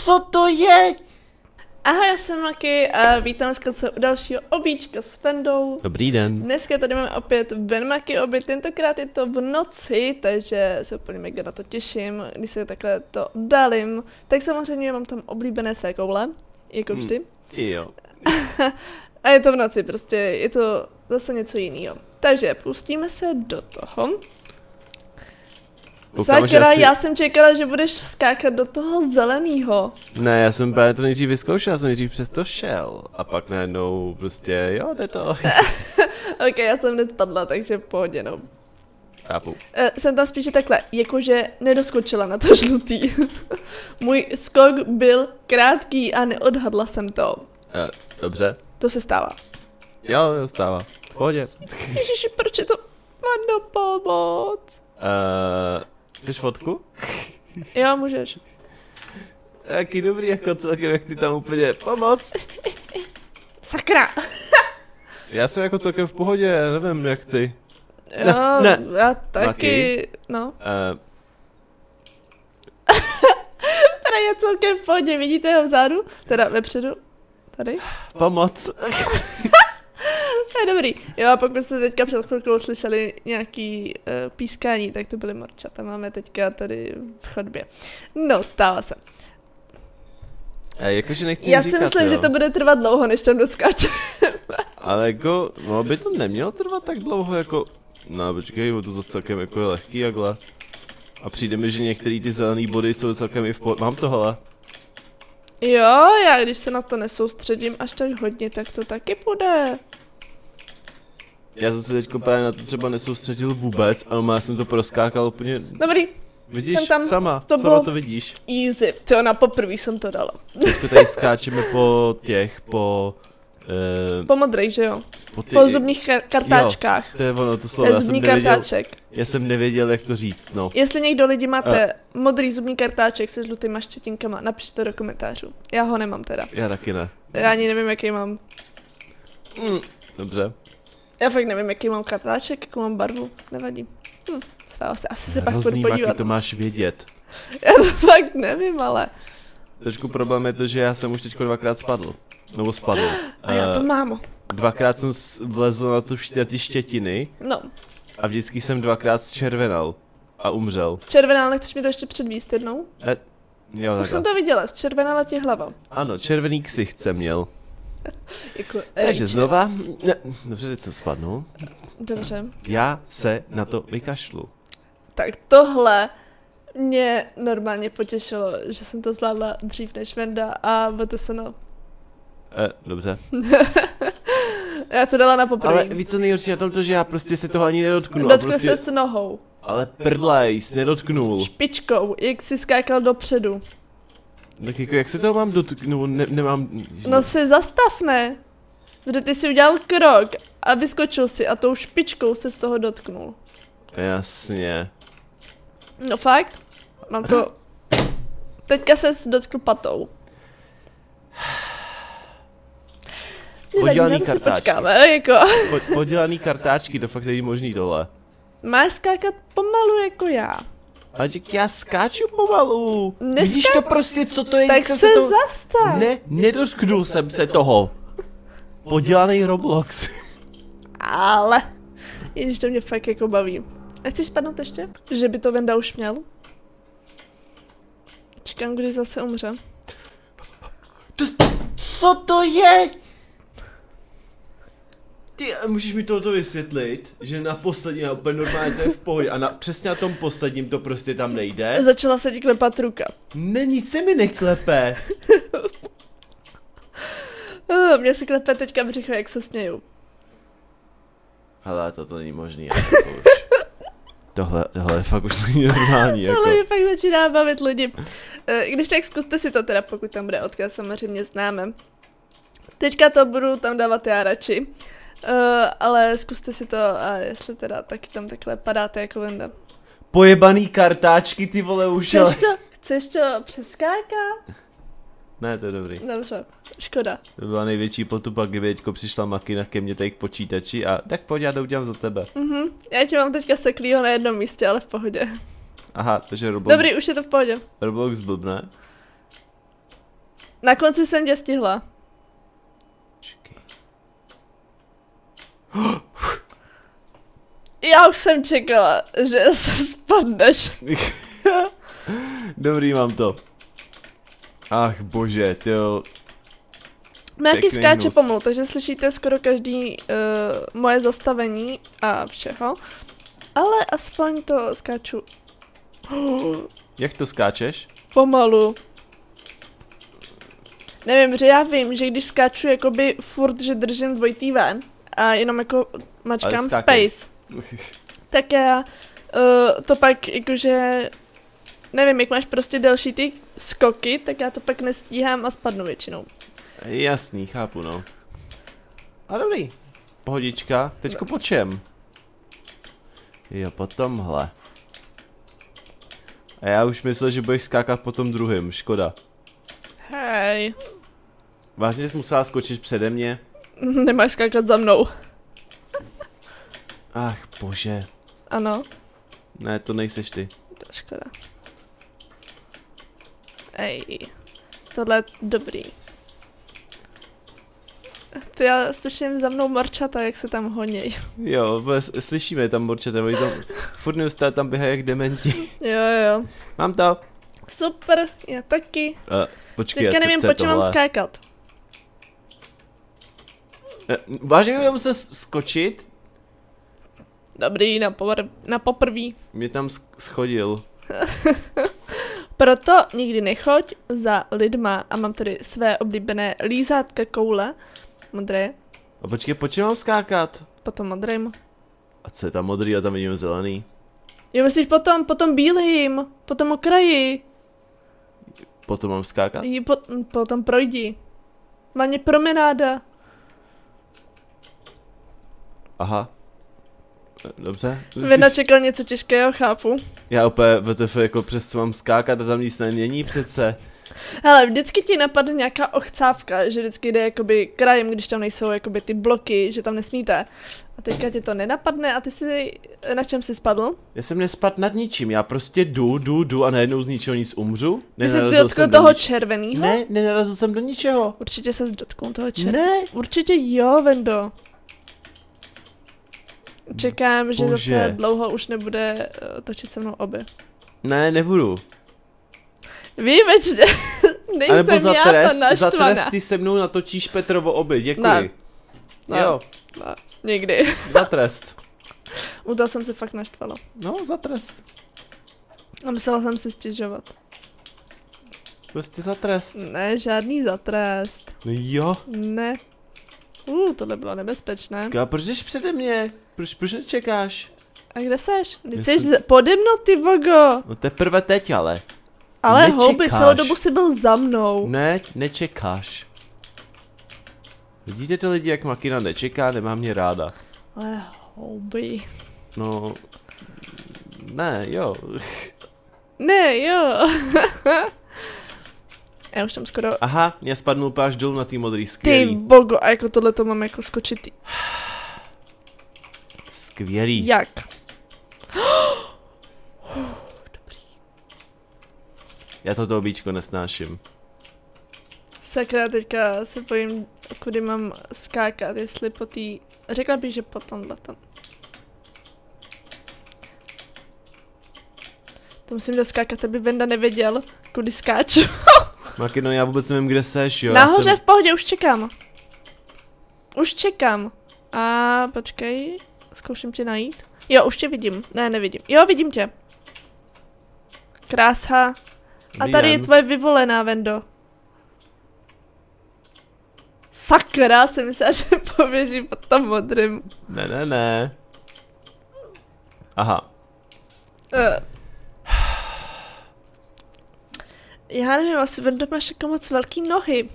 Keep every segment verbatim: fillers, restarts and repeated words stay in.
Co to je? Ahoj, já jsem Maki a vítám se u dalšího obíčka s Fendou. Dobrý den. Dneska tady máme opět Ben Maki oběd, tentokrát je to v noci, takže se úplně mega na to těším, když se takhle to dalím. Tak samozřejmě mám tam oblíbené své koule, jako vždy. Hmm, jo. A je to v noci, prostě je to zase něco jiného. Takže pustíme se do toho. Koukám, Sakra, asi... já jsem čekala, že budeš skákat do toho zeleného. Ne, já jsem právě to nejdřív vyzkoušel, já jsem nejdřív přes to šel. A pak najednou prostě, jo, jde to. Ok, já jsem nespadla, takže v pohodě, no. Chápu. Uh, jsem tam spíše takhle, jakože nedoskočila na to žlutý. Můj skok byl krátký a neodhadla jsem to. Uh, dobře. To se stává. Jo, jo, stává. V pohodě. Ježiši, proč je to... Ano, pomoc. Uh, chceš fotku? Jo, můžeš. Jaký dobrý, jako celkem, jak ty tam úplně pomoc. Sakra. Já jsem jako celkem v pohodě, já nevím, jak ty. Jo, ne. já taky, Maki. no. Uh, Právě celkem v pohodě, vidíte ho vzadu? Teda vepředu. Tady. pomoc. To je dobrý. Jo, a pokud jste teďka před chvilkou slyšeli nějaký uh, pískání, tak to byly morčata. Máme teďka tady v chodbě. No, stává se. A jakože nechci Já říkat, si myslím, jo. že to bude trvat dlouho, než tam doskáče. Ale jako, no by to nemělo trvat tak dlouho, jako, no počkej, to zase celkem jako je lehký jakhle. A přijde mi, že některé ty zelené body jsou celkem i v po... Mám to, hele. Jo, já když se na to nesoustředím až tak hodně, tak to taky půjde. Já jsem se teďko právě na to třeba nesoustředil vůbec, ale já jsem to proskákal úplně, Dobrý, vidíš, jsem tam, sama, to sama bylo to vidíš. easy. To na poprvé jsem to dala. Teďko tady skáčeme po těch, po... Uh, Po modrých, že jo? po, ty, Po zubních ka- kartáčkách. to je ono, to To slovo, je já jsem zubní nevěděl, kartáček. já jsem nevěděl, jak to říct, no. Jestli někdo lidi máte uh. modrý zubní kartáček se žlutýma štětinkama, napište do komentářů. Já ho nemám teda. Já taky ne. Já ani nevím, jaký mám. Mm, dobře. Já fakt nevím, jaký mám kartáček, jakou mám barvu. Nevadí. Hm, stává se, asi se pak budu Hrozný, Maki, podívat. to máš vědět. Já to fakt nevím, ale. Trošku problém je to, že já jsem už teďko dvakrát spadl. Nebo spadl. A já to Eh, mám. Dvakrát jsem s- vlezl na tu ště, ty štětiny No, a vždycky jsem dvakrát zčervenal. A umřel. červená, nechceš mi to ještě předvíst jednou? E, jo, Už takhle. jsem to viděla, zčervenala ti hlava. Ano, červený ksicht jsem měl. Jako, Takže rejče. znova, ne, dobře, teď jsem spadnul. Dobře. Já se na to vykašlu. Tak tohle mě normálně potěšilo, že jsem to zvládla dřív než Venda a B T S no. E, dobře. Já to dala na poprvé. Ale víc co nejhorší na tom to, že já prostě se toho ani nedotknu. Dotkl prostě... se s nohou. Ale prdlejs, nedotknul. Špičkou, jak jsi skákal dopředu. Tak jako jak se toho mám dotknout, ne, nemám... No si zastav, ne? Protože ty si udělal krok a vyskočil si a tou špičkou se z toho dotknul. Jasně. No fakt? Mám to... Teďka se dotkl patou. Nevadí, Podělaný na to si kartáčky. počkáme, jako. Po, podělaný kartáčky, to fakt není možný tohle. Máš skákat pomalu jako já. Ale jak já skáču pomalu. Neská- Vidíš to prostě, co to je? Tak jak jsem se to... zastav. Ne, nedotknul jsem se toho. Podělaný Roblox. Ale. Ježiš, to mě fakt jako baví. Nechceš spadnout ještě? Že by to Venda už měl? Čekám, kdy zase umře. Co to je? Ty, můžeš mi tohoto vysvětlit, že na posledním, úplně normálně to je v pohodě a na, přesně na tom posledním to prostě tam nejde? Začala se ti klepat ruka. Ne, nic se mi neklepe. Uh, mě se klepe teďka břicho, jak se směju. Hele, toto není možný, jako už. Tohle, tohle fakt už není normální, jako. Ale mě fakt začíná bavit lidi. Uh, když tak zkuste si to teda, pokud tam bude odkaz, samozřejmě známe. Teďka to budu tam dávat já radši. Uh, ale zkuste si to a jestli teda taky tam takhle padáte jako Venda. Pojebaný kartáčky, ty vole, už ale... Chceš to, chceš to přeskákat? Ne, to je dobrý. Dobře, škoda. To byla největší potupa, kdyby teďko přišla Makina ke mně tady k počítači a tak pojď, já to udělám za tebe. Mhm, já tě mám teďka seklýho na jednom místě, ale v pohodě. Aha, takže Roblox... Dobrý, už je to v pohodě. Roblox blbne. Na konci jsem tě stihla. Já už jsem čekala, že se spadneš. Dobrý, mám to. Ach bože, tyjo. Nějaký skáče pomalu, takže slyšíte skoro každý uh, moje zastavení a všeho. Ale aspoň to skáču. Jak to skáčeš? Pomalu. Nevím, že já vím, že když skáču jakoby furt, že držím dvojitý V a jenom jako mačkám space, tak já uh, to pak jakože, nevím, jak máš prostě delší ty skoky, tak já to pak nestíhám a spadnu většinou. Jasný, chápu, no. A dobrý. Pohodička. Teďko po čem? Jo, po tomhle. A já už myslel, že budeš skákat po tom druhém, škoda. Hej. Vážně jsi musela skočit přede mě? Nemáš skákat za mnou. Ach, bože. Ano. Ne, to nejseš ty. Škoda. Ej. Tohle je dobrý. To já slyším za mnou morčata, jak se tam honěj. Jo, slyšíme tam morčata, oni tam furt neustále tam běhají jak dementi. Jo, jo. Mám to. Super, já taky. Uh, počkej, teďka co, nevím, co po čem mám skákat. Uh, vážně budeme muset skočit? Dobrý, na, popr na poprví. Mě tam schodil. Proto nikdy nechoď za lidma a mám tady své oblíbené lízátka koule. Modré. A počkej, po čem mám skákat? Potom modrým. A co je tam modrý a tam vidím zelený? Jo, myslíš potom, potom bílým, potom okraji. Potom mám skákat? Jí po, potom projdi. Máně promenáda. Aha. Dobře. Věda čekal něco těžkého, chápu. Já opět V T F jako přes co mám skákat a tam nic nemění přece. Hele, vždycky ti napadne nějaká ochcávka, že vždycky jde jakoby krajem, když tam nejsou jakoby ty bloky, že tam nesmíte. A teďka ti to nenapadne a ty si, na čem jsi spadl? Já jsem nespadl nad ničím, já prostě jdu, jdu, jdu a najednou z ničeho nic umřu. Ty jsi dotkl toho nič... červenýho? Ne, nenarazil jsem do ničeho. Určitě se dotkl toho červeného. Ne. Určitě jo, Vendo. Čekám, že Bože. Zase dlouho už nebude uh, točit se mnou oby. Ne, nebudu. Výjimečně, nejsem za já trest, ta naštvaná. Za trest ty se mnou natočíš Petrovo oby, děkuji. Ne. Ne. Jo. Ne. Nikdy. Za trest. U toho jsem se fakt naštvala. No, za trest. A musela jsem si stěžovat. Prostě za trest. Ne, žádný za trest. No jo. Ne. Uh, tohle bylo nebezpečné. A proč jdeš přede mě? Proč, proč nečekáš? A kde seš? Teď jsem... jsi pode mnou, ty vogo. No teprve teď ale. Ale Nečekáš. houby, celou dobu jsi byl za mnou. Ne, nečekáš. Vidíte to lidi, jak Makina nečeká, nemá mě ráda. Ale houby. No... Ne, jo. Ne, jo. Já už tam skoro... Aha, já spadnu úplně až dolů na tý modrý, Ty skvělý. bogo, a jako tohle to mám jako skočit. Skvělý. Jak? Dobrý. Já toto obíčko nesnáším. Sakra, teďka se bojím, kudy mám skákat, jestli po tý... Řekla bych, že po tomhletom. To musím doskákat, aby Venda nevěděl, kudy skáču. Makino, já vůbec nevím, kde seš, jo. Nahoře jsem... v pohodě, už čekám. Už čekám. A počkej, zkouším tě najít. Jo, už tě vidím. Ne, nevidím. Jo, vidím tě. Krása. A tady je tvoje vyvolená, Vendo. Sakra, jsem myslela, že poběží pod tam modrým. Ne, ne, ne. Aha. Uh. Já nevím, asi Vendo máš jako moc velký nohy.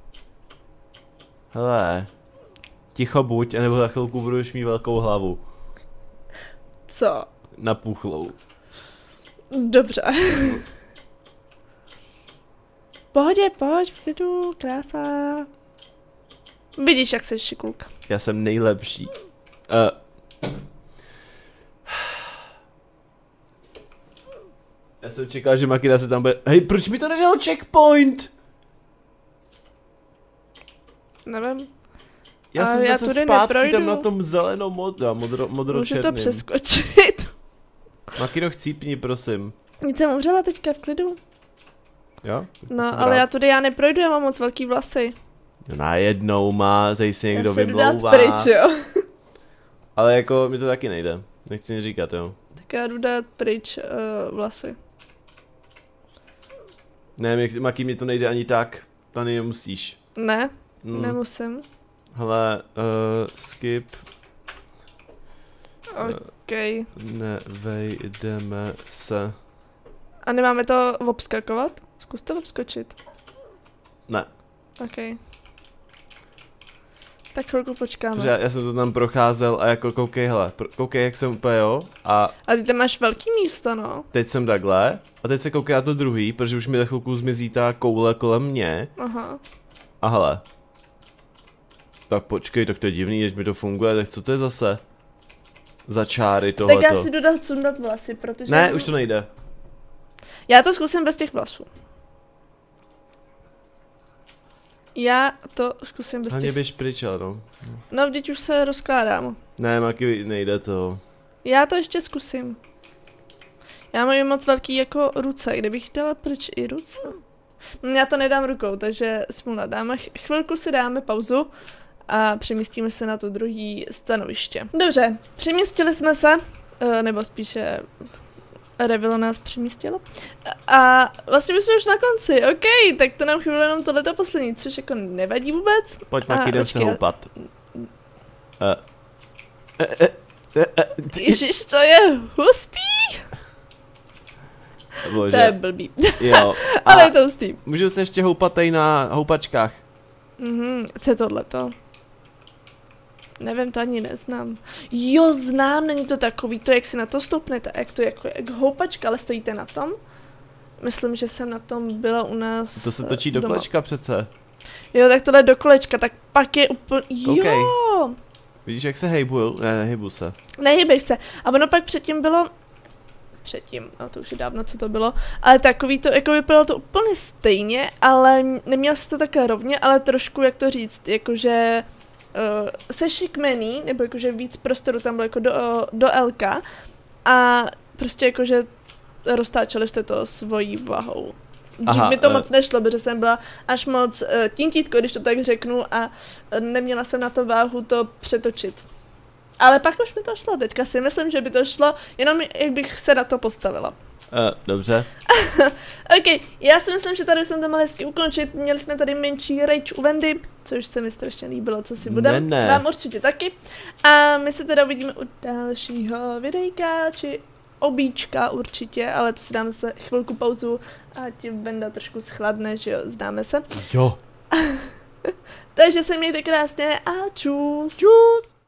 Hele. Ticho buď, anebo za chvilku budeš mít velkou hlavu. Co? Napuchlou. Dobře. Pohodě, pojď, vjdu, krása. Vidíš, jak jsi šikulka. Já jsem nejlepší. Uh. Já jsem čekal, že Makina se tam bude... Hej, proč mi to nedal checkpoint? Nevím. Já A jsem já zase tudy zpátky neprojdu. tam na tom zeleno modro, modro, modro Můžu to černým. přeskočit. Makino, chcípni, prosím. Nic jsem umřela teďka v klidu. Jo? No, ale já tudy já neprojdu, já mám moc velký vlasy. No, najednou má, tady si někdo já se jdu dát vymlouvá. pryč, jo. Ale jako mi to taky nejde. Nechci nic říkat, jo. Tak já jdu dát pryč uh, vlasy. Ne, mě, Maki, mi to nejde ani tak. To nemusíš. Ne, Hmm. nemusím. Hele, uh, skip. OK. Nevejdeme se. A nemáme to obskakovat? Zkus to obskočit. Ne. OK. Tak chvilku počkáme. Protože já, já jsem to tam procházel a jako koukej, hele, pro, koukej, jak jsem úplně, jo. A A ty tam máš velký místo, no. teď jsem takhle. A teď se koukej na to druhý, protože už mi za chvilku zmizí ta koule kolem mě. Aha. A hele. Tak počkej, tak to je divný, když mi to funguje, tak co to je zase? Za čáry tohleto. Tak já si jdu dát sundat vlasy, protože... Ne, už to nejde. Já to zkusím bez těch vlasů. Já to zkusím bez Hlavně těch... běž pryč, ale no. No, vždyť už se rozkládám. Ne, Maki, nejde to. Já to ještě zkusím. Já mám moc velký jako ruce, kdybych dala pryč i ruce. Já to nedám rukou, takže smůla. Dáme ch- chvilku si dáme pauzu a přemístíme se na to druhé stanoviště. Dobře, přemístili jsme se, eh, nebo spíše Revilo nás přemístilo. A vlastně my jsme už na konci, ok, tak to nám chvíli jenom tohleto poslední, což jako nevadí vůbec. Pojď, A, Maki, jdem se počkej. houpat. Uh. Eh, eh, eh, eh, ty- Ježiš, to je hustý. Bože. To je blbý, Jo. A ale je to hustý. můžu se ještě houpat tady na houpačkách. Mhm, co je tohleto? Nevím, to ani neznám. Jo, znám, není to takový, to jak si na to stoupnete, jak to jako jak houpačka, ale stojíte na tom? Myslím, že jsem na tom byla u nás. To se točí do doma. kolečka přece. Jo, tak tohle je do kolečka, tak pak je úplně, jo, Vidíš, jak se hejbuju? Ne, nehejbu se. nehybej se. A ono pak předtím bylo, předtím, no to už je dávno, co to bylo, ale takový to, jako vypadalo to úplně stejně, ale neměl se to také rovně, ale trošku, jak to říct, jakože uh, sešikmený, nebo jakože víc prostoru tam bylo jako do, do L K a prostě jakože roztáčeli jste to svojí vahou. Dřív Aha, mi to eh. moc nešlo, protože jsem byla až moc uh, tintítko, když to tak řeknu, a uh, neměla jsem na to váhu to přetočit. Ale pak už mi to šlo, teďka si myslím, že by to šlo, jenom jak bych se na to postavila. Uh, dobře. OK, já si myslím, že tady jsem to mohla hezky ukončit, měli jsme tady menší rage u Wendy, což se mi strašně líbilo, co si budem, Ne, ne. vám určitě taky. A my se teda uvidíme u dalšího videjka, či obíčka určitě, ale to si dáme se chvilku pauzu, ať Wenda trošku schladne, že jo, známe se. Jo. Takže se mějte krásně a čus. Čus.